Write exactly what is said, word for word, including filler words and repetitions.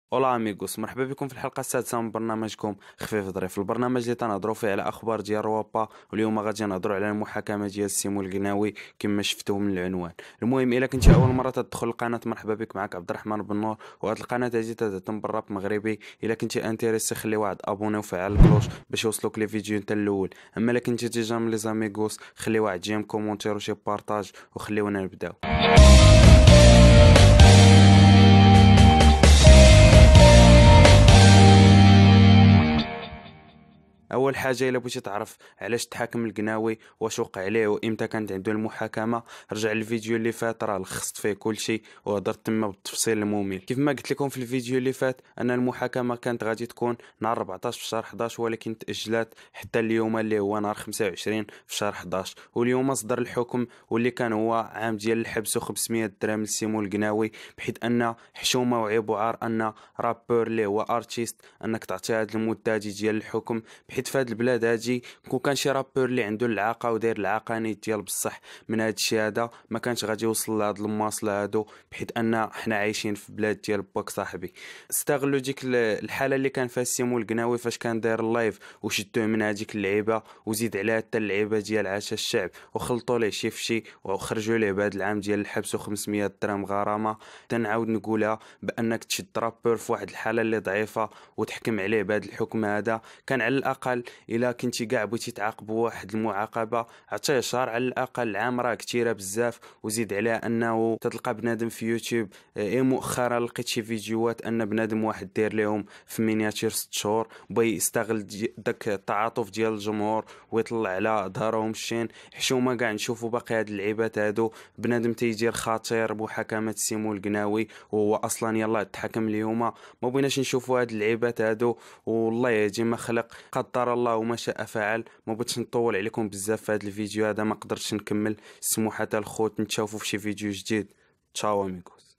اولا اميغوس، مرحبا بكم في الحلقه السادسه من برنامجكم خفيف ظريف، البرنامج اللي تنهضروا فيه على اخبار ديال روابا. واليوم غادي نهضروا على المحاكمه ديال سيمو القناوي كما شفتوا من العنوان. المهم الا كنتي اول مره تدخل القناه، مرحبا بك، معك عبد الرحمن بن نور، وهاد القناه هذه تهتم بالراب مغربي. الا كنتي انتريسي خلي واحد ابوني وفعل الكلوش باش يوصلوك لي فيديو نتا الاول. اما الا كنتي تيجا من لي زاميغوس، خلي واحد جيم كومونتير وشي بارطاج وخليونا نبداو. اول حاجه الا بغيتي تعرف علاش تحاكم القناوي، واش وقع عليه وامتى كانت عنده المحاكمه، رجع للفيديو اللي فات، راه لخصت فيه كلشي وهضرت تما بالتفصيل الممل. كيف ما قلت لكم في الفيديو اللي فات ان المحاكمه كانت غادي تكون نهار أربعطاش في شهر حداش، ولكن تاجلات حتى اليوم اللي هو نهار خمسة وعشرين في شهر حداش. واليوم صدر الحكم واللي كان هو عام ديال الحبس وخمسمية درهم لسيمو القناوي، بحيث ان حشومه وعيب وعار ان رابور اللي هو ارتيست انك تعطي هذه المده ديال الحكم، حيت في هاد البلاد هادي كون كان شي رابور اللي عنده العاقه وداير العاقه نيت ديال بصح من هاد الشيء هذا، ما كانش غادي يوصل لهاد المواصله هادو، بحيث ان حنا عايشين في بلاد ديال باك صاحبي. استغلوا ديك ال- الحاله اللي كان فيها سيمو القناوي فاش كان داير اللايف، وشدوه من هذيك اللعيبه وزيد عليها حتى اللعيبه ديال عشا الشعب، وخلطوا ليه شي فشي وخرجوا ليه بهذا العام ديال الحبس و500 درهم غرامه. تنعاود نقولها بانك تشد رابور في واحد الحاله اللي ضعيفه وتحكم عليه بهذا الحكم هذا، كان على الاقل الا كنتي كاع بغيتي تعاقبوا واحد المعاقبه عطيه شهر على الاقل. عام راه كثيره بزاف، وزيد عليها انه تلقى بنادم في يوتيوب اي مؤخرا لقيت شي فيديوهات ان بنادم واحد داير لهم في مينياتير ست شهور، بغى يستغل دي داك التعاطف ديال الجمهور ويطلع على ظهرهم الشين. حشومه كاع نشوفوا باقي هاد اللعيبات هادو، بنادم تيدير خاطر محاكمه سيمو القناوي وهو اصلا يلا تحكم اليوم. ما بغيناش نشوفوا هاد اللعيبات هادو، والله يهدي ما خلق، قدر الله وما شاء فعل. ما بغيتش نطول عليكم بزاف في هذا الفيديو هذا، ما قدرتش نكمل. سموحه الخوت، نتشافوا في شي فيديو جديد. تشاو اميغوس.